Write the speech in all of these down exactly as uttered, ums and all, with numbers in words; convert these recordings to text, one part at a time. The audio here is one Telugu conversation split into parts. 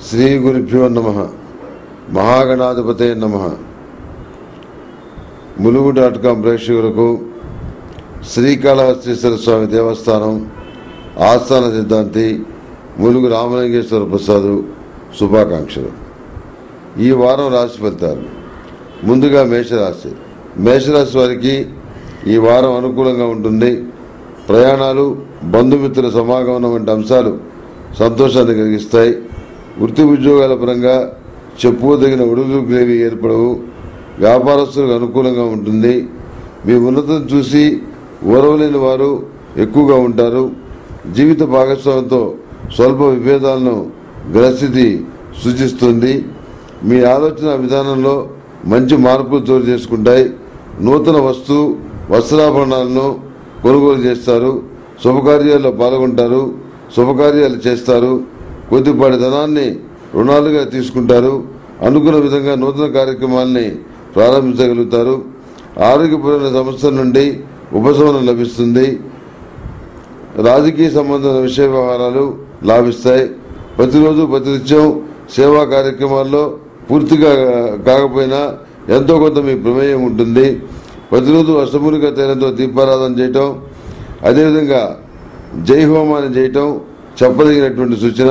శ్రీ గురుభ్యో నమః. మహాగణాధిపతే నమః. ములుగు డాట్ కాం ప్రేక్షకులకు శ్రీకాళహస్తీశ్వర స్వామి దేవస్థానం ఆస్థాన సిద్ధాంతి ములుగు రామలింగేశ్వర ప్రసాద్ శుభాకాంక్షలు. ఈ వారం రాశి ఫలితాలు. ముందుగా మేషరాశి. మేషరాశి వారికి ఈ వారం అనుకూలంగా ఉంటుంది. ప్రయాణాలు, బంధుమిత్రుల సమాగమనం వంటి అంశాలు సంతోషాన్ని కలిగిస్తాయి. వృత్తి ఉద్యోగాల పరంగా చెప్పుకోదగిన ఒడిదుడుకులేవి ఏర్పడవు. వ్యాపారస్తులకు అనుకూలంగా ఉంటుంది. మీ ఉన్నతం చూసి ఓర్వలేని వారు ఎక్కువగా ఉంటారు. జీవిత భాగస్వామితో స్వల్ప విభేదాలను గ్రహస్థితి సూచిస్తుంది. మీ ఆలోచన విధానంలో మంచి మార్పులు చోటు చేసుకుంటాయి. నూతన వస్తు వస్త్రాభరణాలను కొనుగోలు చేస్తారు. శుభకార్యాల్లో పాల్గొంటారు. శుభకార్యాలు చేస్తారు. కొద్దిపాటి ధనాన్ని రుణాలుగా తీసుకుంటారు. అనుకున్న విధంగా నూతన కార్యక్రమాల్ని ప్రారంభించగలుగుతారు. ఆరోగ్యపరమైన సమస్యల నుండి ఉపశమనం లభిస్తుంది. రాజకీయ సంబంధమైన విషయ వ్యవహారాలు లాభిస్తాయి. ప్రతిరోజు ప్రతినిత్యం సేవా కార్యక్రమాల్లో పూర్తిగా కాకపోయినా ఎంతో కొంత మీ ప్రమేయం ఉంటుంది. ప్రతిరోజు అష్టమూలిక తైలంతో దీపారాధన చేయటం, అదేవిధంగా జై హోమాన్ని చేయటం చెప్పదగినటువంటి సూచన.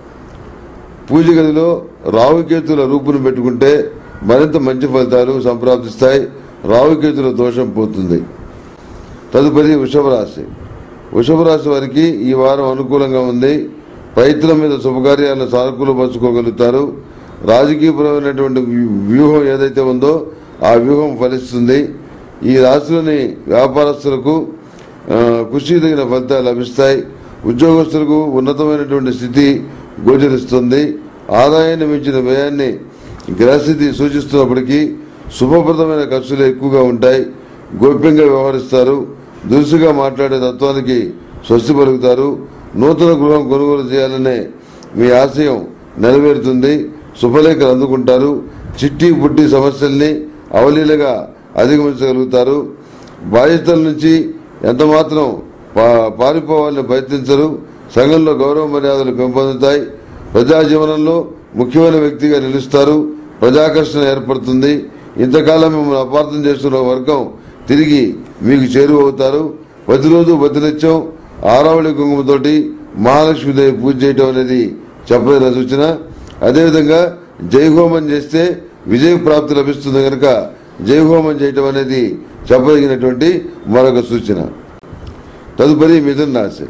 పూజ గదిలో రావుకేతుల రూపును పెట్టుకుంటే మరింత మంచి ఫలితాలు సంప్రాప్తిస్తాయి. రావుకేతుల దోషం పోతుంది. తదుపరి వృషభ రాశి. వృషభ రాశి వారికి ఈ వారం అనుకూలంగా ఉంది. ప్రయత్నం మీద శుభకార్యాలను సానుకూలపరుచుకోగలుగుతారు. రాజకీయపరమైనటువంటి వ్యూహం ఏదైతే ఉందో ఆ వ్యూహం ఫలిస్తుంది. ఈ రాశిలోని వ్యాపారస్తులకు కృషి తగిన ఫలితాలు లభిస్తాయి. ఉద్యోగస్తులకు ఉన్నతమైనటువంటి స్థితి గోచరిస్తుంది. ఆదాయాన్ని మించిన వ్యయాన్ని గ్రహస్థితి సూచిస్తున్నప్పటికీ శుభప్రదమైన ఖర్చులు ఎక్కువగా ఉంటాయి. గోప్యంగా వ్యవహరిస్తారు. దురుసుగా మాట్లాడే తత్వానికి స్వస్తి పలుకుతారు. నూతన గృహం కొనుగోలు చేయాలనే మీ ఆశయం నెరవేరుతుంది. శుభలేఖలు అందుకుంటారు. చిట్టి పుట్టి సమస్యల్ని అవలీలగా అధిగమించగలుగుతారు. బాధ్యతల నుంచి ఎంతమాత్రం పారిపోవాలని ప్రయత్నించరు. సంఘంలో గౌరవ మర్యాదలు పెంపొందుతాయి. ప్రజా జీవనంలో ముఖ్యమైన వ్యక్తిగా నిలుస్తారు. ప్రజాకర్షణ ఏర్పడుతుంది. ఇంతకాలం మిమ్మల్ని అపార్థం చేస్తున్న వర్గం తిరిగి మీకు చేరువవుతారు. ప్రతిరోజు ప్రతినిత్యం ఆరావళి కుంకుమతోటి మహాలక్ష్మీదేవి పూజ చేయటం అనేది చెప్పదగిన సూచన. అదేవిధంగా జైహోమం చేస్తే విజయ ప్రాప్తి లభిస్తుంది కనుక జైహోమం చేయటం అనేది చెప్పదగినటువంటి మరొక సూచన. తదుపరి మిథున రాశి.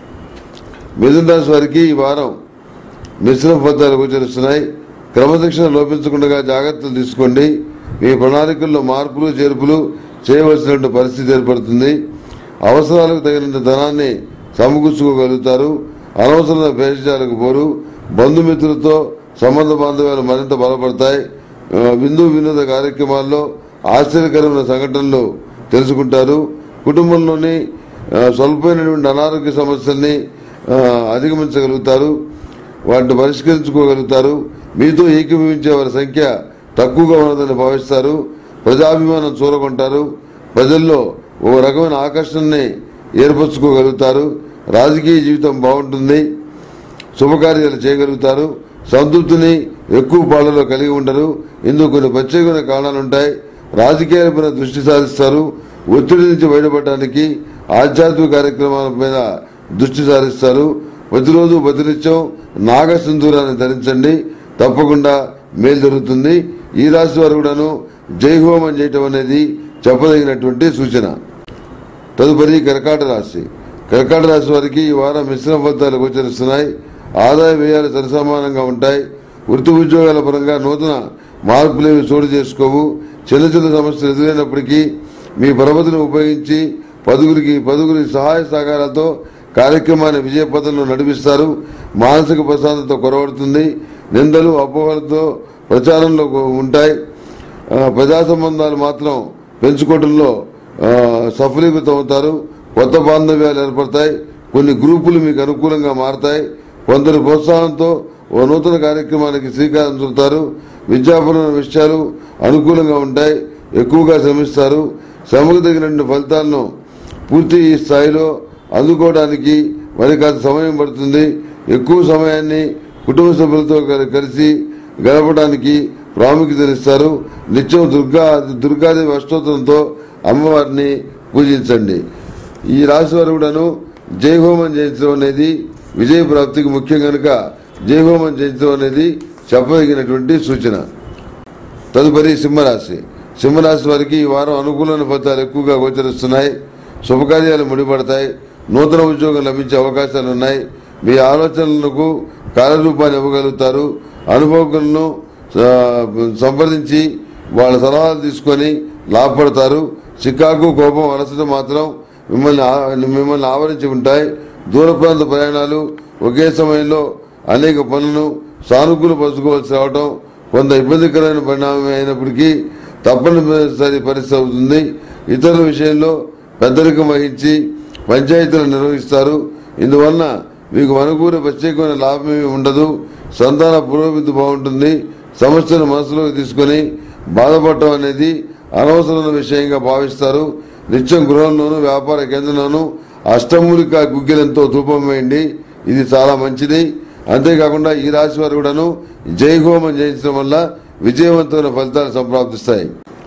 మిథున రాశి వారికి ఈ వారం మిశ్రమ ఫలితాలు గోచరిస్తున్నాయి. క్రమశిక్షణ లోపించకుండా జాగ్రత్తలు తీసుకోండి. మీ ప్రణాళికల్లో మార్పులు చేర్పులు చేయవలసిన పరిస్థితి ఏర్పడుతుంది. అవసరాలకు తగినంత ధనాన్ని సమకూర్చుకోగలుగుతారు. అనవసరమైన భేషజాలకు పోరు. బంధుమిత్రులతో సంబంధ బాంధవ్యాలు మరింత బలపడతాయి. విందు వినోద కార్యక్రమాల్లో ఆశ్చర్యకరమైన సంఘటనలు తెలుసుకుంటారు. కుటుంబంలోని స్వల్పమైనటువంటి అనారోగ్య సమస్యల్ని అధిగమించగలుగుతారు. వాటిని పరిష్కరించుకోగలుగుతారు. మీతో ఏకీభవించే వారి సంఖ్య తక్కువగా ఉన్నదని భావిస్తారు. ప్రజాభిమానం చూరగొంటారు. ప్రజల్లో ఓ రకమైన ఆకర్షణని ఏర్పరచుకోగలుగుతారు. రాజకీయ జీవితం బాగుంటుంది. శుభకార్యాలు చేయగలుగుతారు. సంతృప్తిని ఎక్కువ పాళ్లలో కలిగి ఉండరు. ఇందుకు కొన్ని ప్రత్యేకమైన కారణాలుంటాయి. రాజకీయాలపైన దృష్టి సారిస్తారు. ఒత్తిడి నుంచి బయటపడడానికి ఆధ్యాత్మిక కార్యక్రమాల మీద దృష్టి సారిస్తారు. ప్రతిరోజు ప్రతినిత్యం నాగసింధూరాన్ని ధరించండి. తప్పకుండా మేలు జరుగుతుంది. ఈ రాశి వారు కూడాను జైహోమం చేయటం అనేది చెప్పదగినటువంటి సూచన. తదుపరి కర్కాట రాశి. కర్కాట రాశి వారికి ఈ వారం మిశ్రమ ఫలితాలు గోచరిస్తున్నాయి. ఆదాయ వ్యయాలు సరిసమానంగా ఉంటాయి. వృత్తి ఉద్యోగాల పరంగా నూతన మార్పులేవి చోటు చేసుకోవు. చిన్న చిన్న సమస్యలు ఎదురైనప్పటికీ మీ పరపతిని ఉపయోగించి పదుగురికి పదుగురి సహాయ సహకారాలతో కార్యక్రమాన్ని విజయపథంలో నడిపిస్తారు. మానసిక ప్రశాంతత కొరవడుతుంది. నిందలు అపోహలతో ప్రచారంలో ఉంటాయి. ప్రజా సంబంధాలు మాత్రం పెంచుకోవడంలో సఫలీకృతం అవుతారు. కొత్త బాంధవ్యాలు ఏర్పడతాయి. కొన్ని గ్రూపులు మీకు అనుకూలంగా మారతాయి. కొందరు ప్రోత్సాహంతో ఓ నూతన కార్యక్రమానికి శ్రీకారం చుడతారు. విద్యాపరమైన విషయాలు అనుకూలంగా ఉంటాయి. ఎక్కువగా శ్రమిస్తారు. శ్రమకు తగిన ఫలితాలను పూర్తి స్థాయిలో అందుకోవడానికి మరి కాస్త సమయం పడుతుంది. ఎక్కువ సమయాన్ని కుటుంబ సభ్యులతో కలిసి గడపడానికి ప్రాముఖ్యతనిస్తారు. నిత్యం దుర్గా దుర్గాదేవి అష్టోత్తరంతో అమ్మవారిని పూజించండి. ఈ రాశి వారు కూడాను జయహోమం చేయించడం అనేది విజయ ప్రాప్తికి ముఖ్యం కనుక జయహోమం చేయించడం అనేది చెప్పదగినటువంటి సూచన. తదుపరి సింహరాశి. సింహరాశి వారికి ఈ వారం అనుకూలమైన ఫలితాలు ఎక్కువగా గోచరిస్తున్నాయి. శుభకార్యాలు ముడిపడతాయి. నూతన ఉద్యోగం లభించే అవకాశాలు ఉన్నాయి. మీ ఆలోచనలకు కార్యరూపాన్ని ఇవ్వగలుగుతారు. అనుభవకులను సంప్రదించి వాళ్ళ సలహాలు తీసుకొని లాభపడతారు. చికాకు కోపం అలసట మాత్రం మిమ్మల్ని మిమ్మల్ని ఆవరించి ఉంటాయి. దూర ప్రాంత ప్రయాణాలు, ఒకే సమయంలో అనేక పనులను సానుకూలపరచుకోవాల్సి రావడం కొంత ఇబ్బందికరమైన పరిణామం అయినప్పటికీ తప్పనిసరి పరిస్థితి అవుతుంది. ఇతరుల విషయంలో పెద్దరికం వహించి పంచాయతీలను నిర్వహిస్తారు. ఇందువలన మీకు అనుకూల ప్రత్యేకమైన లాభం ఏమి ఉండదు. సంతాన పురోభివృద్ధి బాగుంటుంది. సమస్యను మనసులోకి తీసుకుని బాధపడటం అనేది అనవసరమైన విషయంగా భావిస్తారు. నిత్యం గృహంలోనూ వ్యాపార కేంద్రంలోనూ అష్టమూలిక గుగ్గిలంతో ధూపం వేయండి. ఇది చాలా మంచిది. అంతేకాకుండా ఈ రాశి వారు కూడాను జయహోమం చేయించడం వల్ల విజయవంతమైన ఫలితాలు సంప్రాప్తిస్తాయి.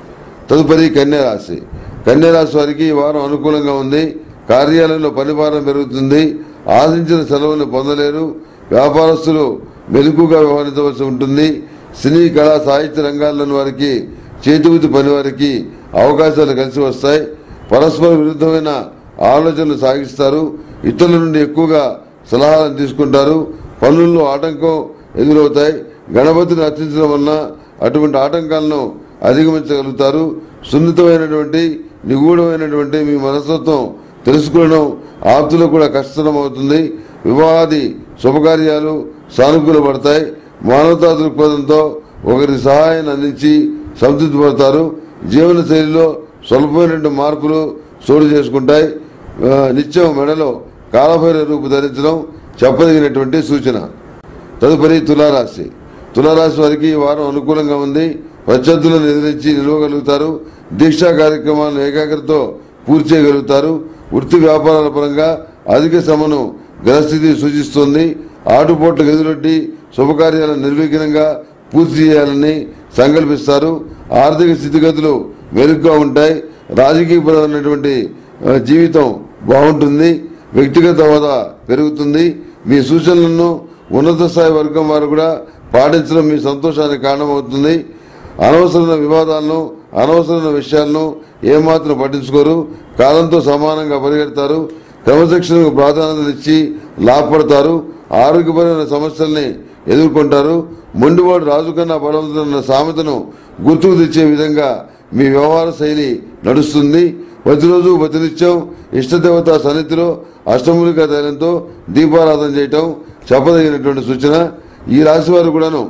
తదుపరి కన్యారాశి. కన్యారాశి వారికి ఈ వారం అనుకూలంగా ఉంది. కార్యాలయంలో పనిభారం పెరుగుతుంది. ఆశించిన సెలవులను పొందలేరు. వ్యాపారస్తులు మెలకుగా వ్యవహరించవలసి ఉంటుంది. సినీ కళా సాహిత్య రంగాల్లోని వారికి చేతివృత్తి పని వారికి అవకాశాలు కలిసి వస్తాయి. పరస్పర విరుద్ధమైన ఆలోచనలు సాగిస్తారు. ఇతరుల నుండి ఎక్కువగా సలహాలను తీసుకుంటారు. పనుల్లో ఆటంకం ఎదురవుతాయి. గణపతిని అర్చించడం వలన అటువంటి ఆటంకాలను అధిగమించగలుగుతారు. సున్నితమైనటువంటి నిగూఢమైనటువంటి మీ మనస్తత్వం తెలుసుకోవడం ఆప్తులకు కూడా కష్టతరం అవుతుంది. వివాహాది శుభకార్యాలు సానుకూల పడతాయి. మానవతా దృక్పథంతో ఒకరి సహాయాన్ని అందించి సంతృప్తి పడతారు. జీవన శైలిలో స్వల్పమైనటువంటి మార్పులు చోటు చేసుకుంటాయి. నిత్యం మెడలో కాలభైరవ రూపు ధరించడం చెప్పదగినటువంటి సూచన. తదుపరి తులారాశి. తులారాశి వారికి ఈ వారం అనుకూలంగా ఉంది. ప్రత్యర్థులను ఎదిరించి నిలవగలుగుతారు. దీక్షా కార్యక్రమాలను ఏకాగ్రతతో పూర్తి చేయగలుగుతారు. వృత్తి వ్యాపారాల పరంగా అధిక శ్రమను గ్రహస్థితి సూచిస్తోంది. ఆటుపోట్లకు ఎదురొడ్డి శుభకార్యాలను నిర్విఘ్నంగా పూర్తి చేయాలని సంకల్పిస్తారు. ఆర్థిక స్థితిగతులు మెరుగ్గా ఉంటాయి. రాజకీయపరమైనటువంటి జీవితం బాగుంటుంది. వ్యక్తిగత హోదా పెరుగుతుంది. మీ సూచనలను ఉన్నత స్థాయి వర్గం వారు కూడా పాటించడం మీ సంతోషానికి కారణమవుతుంది. అనవసరమైన వివాదాలను అనవసరమైన విషయాలను ఏమాత్రం పట్టించుకోరు. కాలంతో సమానంగా పరిగెడతారు. క్రమశిక్షణకు ప్రాధాన్యత ఇచ్చి లాభపడతారు. ఆరోగ్యపరమైన సమస్యల్ని ఎదుర్కొంటారు. మొండివాడు రాజు కన్నా బలవంతున్న సామెతను గుర్తుకు తెచ్చే విధంగా మీ వ్యవహార శైలి నడుస్తుంది. ప్రతిరోజు ప్రతినిత్యం ఇష్టదేవత సన్నిధిలో అష్టమూలిక తైలంతో దీపారాధన చేయటం చెప్పదగినటువంటి సూచన. ఈ రాశి వారు కూడాను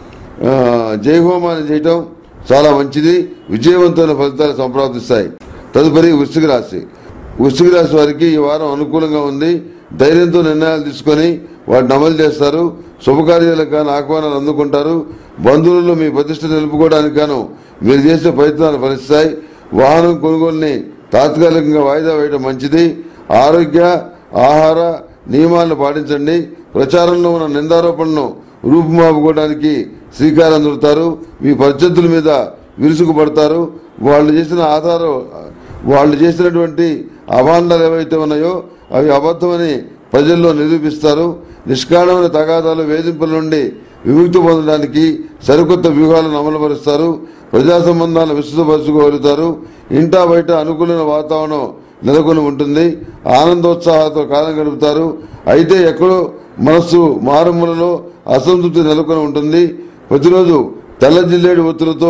జయహోమాన్ని చేయటం చాలా మంచిది. విజయవంతమైన ఫలితాలు సంప్రాప్తిస్తాయి. తదుపరి వృశ్చిక రాశి. వృశ్చిక రాశి వారికి ఈ వారం అనుకూలంగా ఉంది. ధైర్యంతో నిర్ణయాలు తీసుకొని వాటిని అమలు చేస్తారు. శుభకార్యాలకు గాను ఆహ్వానాలు అందుకుంటారు. బంధువులలో మీ ప్రతిష్ట నిలుపుకోవడానికి గాను మీరు చేసే ప్రయత్నాలు ఫలిస్తాయి. వాహనం కొనుగోలుని తాత్కాలికంగా వాయిదా వేయడం మంచిది. ఆరోగ్య ఆహార నియమాలను పాటించండి. ప్రచారంలో ఉన్న నిందారోపణలను రూపుమాపుకోవడానికి శ్రీకారం చుడతారు. మీ ప్రత్యర్థుల మీద విరుసుకుపడతారు. వాళ్ళు చేసిన ఆధారం వాళ్ళు చేసినటువంటి అభాండాలు ఏవైతే ఉన్నాయో అవి అబద్ధమని ప్రజల్లో నిరూపిస్తారు. నిష్కారణమైన తగాదాలు వేధింపుల నుండి విముక్తి పొందడానికి సరికొత్త వ్యూహాలను అమలుపరుస్తారు. ప్రజా సంబంధాలను విస్తృతపరచుకోగలుగుతారు. ఇంటా బయట అనుకూలమైన వాతావరణం నెలకొని ఉంటుంది. ఆనందోత్సాహాలతో కాలం గడుపుతారు. అయితే ఎక్కడో మనస్సు మారుమూలలో అసంతృప్తి నెలకొని ఉంటుంది. ప్రతిరోజు తెల్ల జిల్లేడు ఒత్తులతో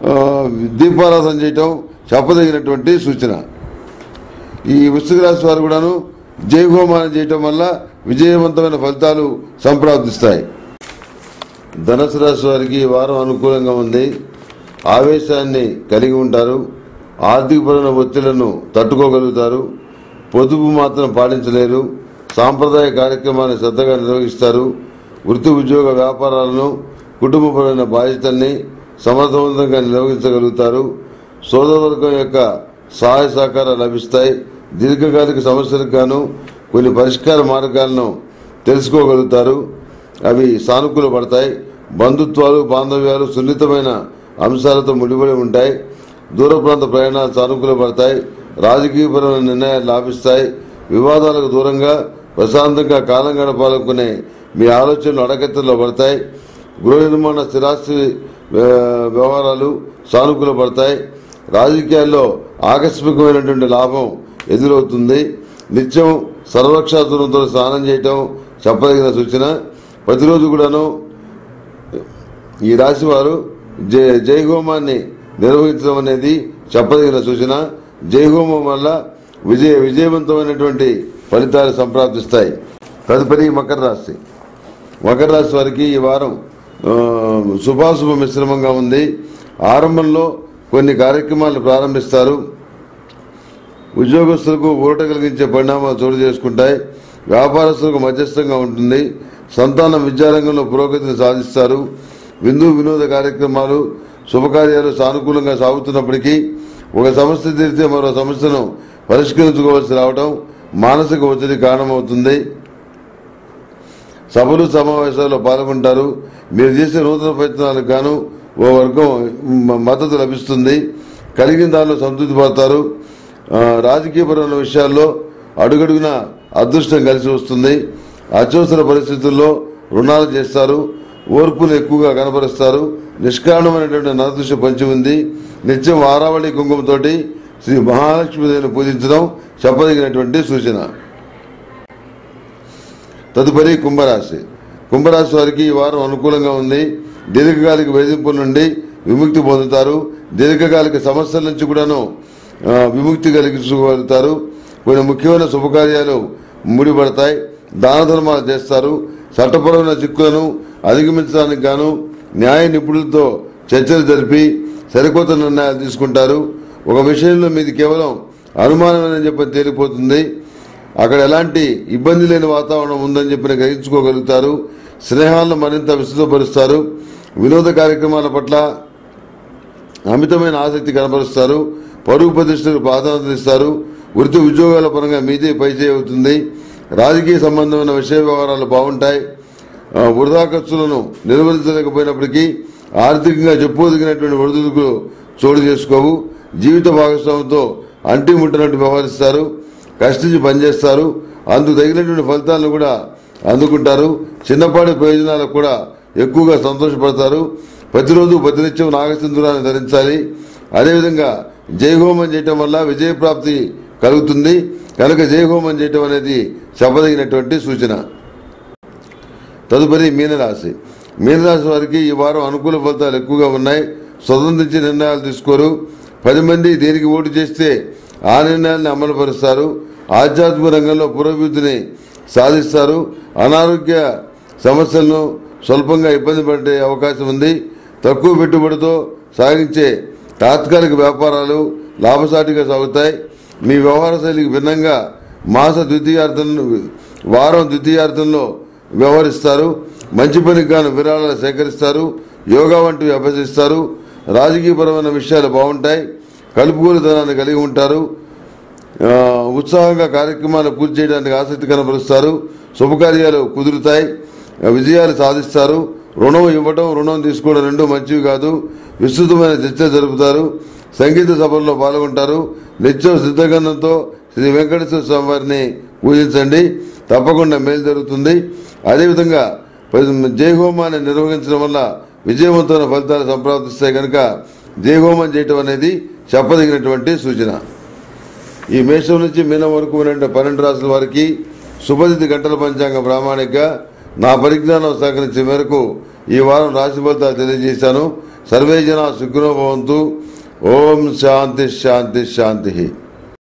దీపారాధన చేయటం చెప్పదగినటువంటి సూచన. ఈ వృశ్చిక రాశి వారు కూడాను జయహోమాన్ని చేయటం వల్ల విజయవంతమైన ఫలితాలు సంప్రాప్తిస్తాయి. ధనుసు రాశి వారికి ఈ వారం అనుకూలంగా ఉంది. ఆవేశాన్ని కలిగి ఉంటారు. ఆర్థికపరమైన ఒత్తిళ్లను తట్టుకోగలుగుతారు. పొదుపు మాత్రం పాటించలేరు. సాంప్రదాయ కార్యక్రమాన్ని శ్రద్ధగా నిర్వహిస్తారు. వృత్తి ఉద్యోగ వ్యాపారాలను కుటుంబపరమైన బాధ్యతల్ని సమర్థవంతంగా నిర్వహించగలుగుతారు. సోదరవర్గం యొక్క సహాయ సహకారాలు లభిస్తాయి. దీర్ఘకాలిక సమస్యలకు గాను కొన్ని పరిష్కార మార్గాలను తెలుసుకోగలుగుతారు. అవి సానుకూల పడతాయి. బంధుత్వాలు బాంధవ్యాలు సున్నితమైన అంశాలతో ముడిపడి ఉంటాయి. దూర ప్రాంత ప్రయాణాలు సానుకూల పడతాయి. రాజకీయపరమైన నిర్ణయాలు లాభిస్తాయి. వివాదాలకు దూరంగా ప్రశాంతంగా కాలం గడపాలనుకునే మీ ఆలోచనలు అడగత్తెలో పడతాయి. గృహ నిర్మాణ స్థిరాస్తి వ్యవహారాలు సానుకూల పడతాయి. రాజకీయాల్లో ఆకస్మికమైనటువంటి లాభం ఎదురవుతుంది. నిత్యం సర్వరక్షాతురంతో స్నానం చేయటం చెప్పదగిన సూచన. ప్రతిరోజు కూడాను ఈ రాశి వారు జై జయహోమాన్ని నిర్వహించడం అనేది చెప్పదగిన సూచన. జయహోమం వల్ల విజయ విజయవంతమైనటువంటి ఫలితాలు సంప్రాప్తిస్తాయి. తదుపరి మకర రాశి. మకర రాశి వారికి ఈ వారం శుభాశుభ మిశ్రమంగా ఉంది. ఆరంభంలో కొన్ని కార్యక్రమాలు ప్రారంభిస్తారు. ఉద్యోగస్తులకు ఊరట కలిగించే పరిణామాలు చోటు చేసుకుంటాయి. వ్యాపారస్తులకు మధ్యస్థంగా ఉంటుంది. సంతానం విద్యారంగంలో పురోగతిని సాధిస్తారు. విందు వినోద కార్యక్రమాలు శుభకార్యాలు సానుకూలంగా సాగుతున్నప్పటికీ ఒక సమస్య తీరితే మరో సమస్యను పరిష్కరించుకోవాల్సి రావడం మానసిక ఒత్తిడి కారణమవుతుంది. సభలు సమావేశాల్లో పాల్గొంటారు. మీరు చేసే నూతన ప్రయత్నాలకు గాను ఓ వర్గం మద్దతు లభిస్తుంది. కలిగిన దానిలో సంతృప్తి పడతారు. రాజకీయపరమైన విషయాల్లో అడుగడుగున అదృష్టం కలిసి వస్తుంది. అత్యవసర పరిస్థితుల్లో రుణాలు చేస్తారు. ఓర్పును ఎక్కువగా కనబరుస్తారు. నిష్కారణమైనటువంటి నరదృష్టి పంచి ఉంది. నిత్యం ఆరావళి కుంకుమతోటి శ్రీ మహాలక్ష్మీదేవిని పూజించడం చెప్పదగినటువంటి సూచన. తదుపరి కుంభరాశి. కుంభరాశి వారికి ఈ వారం అనుకూలంగా ఉంది. దీర్ఘకాలిక వేధింపుల నుండి విముక్తి పొందుతారు. దీర్ఘకాలిక సమస్యల నుంచి కూడాను విముక్తి కలిగించుకోగలుగుతారు. కొన్ని ముఖ్యమైన శుభకార్యాలు ముడిపడతాయి. దాన ధర్మాలు చేస్తారు. చట్టపరమైన చిక్కులను అధిగమించడానికి గాను న్యాయ నిపుణులతో చర్చలు జరిపి సరికొత్త నిర్ణయాలు తీసుకుంటారు. ఒక విషయంలో మీది కేవలం అనుమానమని చెప్పి తేలిపోతుంది. అక్కడ ఎలాంటి ఇబ్బంది లేని వాతావరణం ఉందని చెప్పి గ్రహించుకోగలుగుతారు. స్నేహాలను మరింత విస్తృతపరుస్తారు. వినోద కార్యక్రమాల పట్ల అమితమైన ఆసక్తి కనబరుస్తారు. పరుగు ప్రతిష్టకు ప్రాధాన్యత ఇస్తారు. వృత్తి ఉద్యోగాల పరంగా మీదే పైచేయి అవుతుంది. రాజకీయ సంబంధమైన విషయ వ్యవహారాలు బాగుంటాయి. వృధా ఖర్చులను నిర్వహించలేకపోయినప్పటికీ ఆర్థికంగా చెప్పుకోదగినటువంటి ఒడిదుడుకులు చోటు చేసుకోవు. జీవిత భాగస్వామితో అంటి ముట్టనట్టు వ్యవహరిస్తారు. కష్టించి పనిచేస్తారు. అందుకు తగినటువంటి ఫలితాలను కూడా అందుకుంటారు. చిన్నపాటి ప్రయోజనాలకు కూడా ఎక్కువగా సంతోషపడతారు. ప్రతిరోజు ప్రతినిత్యం నాగసింధూరాన్ని ధరించాలి. అదేవిధంగా జయహోమం చేయటం వల్ల విజయప్రాప్తి కలుగుతుంది. కనుక జయహోమం చేయటం అనేది చెప్పదగినటువంటి సూచన. తదుపరి మీనరాశి. మీనరాశి వారికి ఈ వారం అనుకూల ఫలితాలు ఎక్కువగా ఉన్నాయి. స్వతంత్రించి నిర్ణయాలు తీసుకోరు. పది మంది దేనికి ఓటు చేస్తే ఆ నిర్ణయాన్ని అమలుపరుస్తారు. ఆధ్యాత్మిక రంగంలో పురోభివృద్ధిని సాధిస్తారు. అనారోగ్య సమస్యలను స్వల్పంగా ఇబ్బంది పడే అవకాశం ఉంది. తక్కువ పెట్టుబడితో సాగించే తాత్కాలిక వ్యాపారాలు లాభసాటిగా సాగుతాయి. మీ వ్యవహార శైలికి భిన్నంగా మాస ద్వితీయార్థం వారం ద్వితీయార్థంలో వ్యవహరిస్తారు. మంచి పనికి గాను విరాళాలు సేకరిస్తారు. యోగా వంటివి అభ్యసిస్తారు. రాజకీయపరమైన విషయాలు బాగుంటాయి. కలుపుగోలుతనాన్ని కలిగి ఉంటారు. ఉత్సాహంగా కార్యక్రమాలు పూర్తి చేయడానికి ఆసక్తి కనబరుస్తారు. శుభకార్యాలు కుదురుతాయి. విజయాలు సాధిస్తారు. రుణం ఇవ్వడం రుణం తీసుకోవడం రెండూ మంచివి కాదు. విస్తృతమైన చర్చ జరుపుతారు. సంగీత సభల్లో పాల్గొంటారు. నిత్యం సిద్ధగంధంతో శ్రీ వెంకటేశ్వర స్వామి వారిని పూజించండి. తప్పకుండా మేలు జరుగుతుంది. అదేవిధంగా జయహోమాన్ని నిర్వహించడం వల్ల విజయవంతమైన ఫలితాలు సంప్రాప్తిస్తాయి. కనుక జయహోమం చేయటం అనేది చెప్పదగినటువంటి సూచన. ఈ మేషం నుంచి మీనం వరకు ఉన్నటువంటి పన్నెండు రాసుల వారికి శుభతిథి గంటల పంచాంగ ప్రామాణిక నా పరిజ్ఞానం సహకరించే మేరకు ఈ వారం రాశి ఫలితాలు తెలియజేశాను. సర్వే జనా సుఖినో భవంతు. ఓం శాంతి శాంతి శాంతి.